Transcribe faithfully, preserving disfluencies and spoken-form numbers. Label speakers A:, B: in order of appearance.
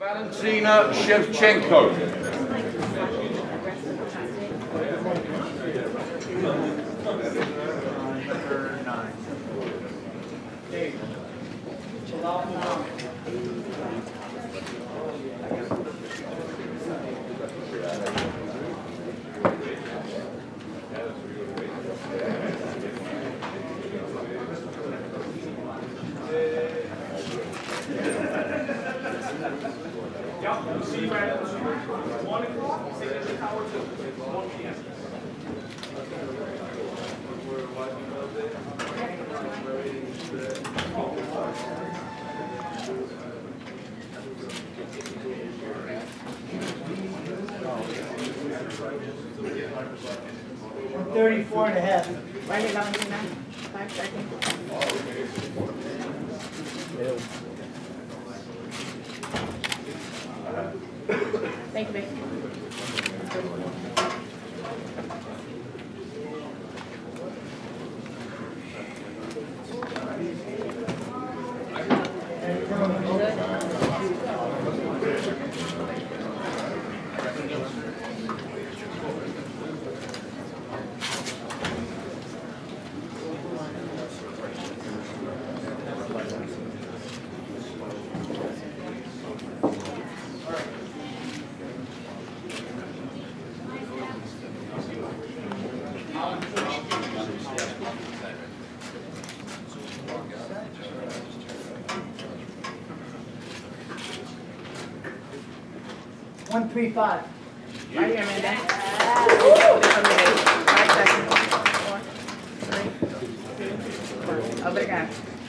A: Valentina Shevchenko.
B: We'll see you at one o'clock, signature tower two, one P M
C: thirty-four and a half.
D: Right here, Valentina. Five seconds. Thank you, babe.
C: One three five.
D: Right here, Amanda. Five seconds. Four, three, two, one. Obrigado.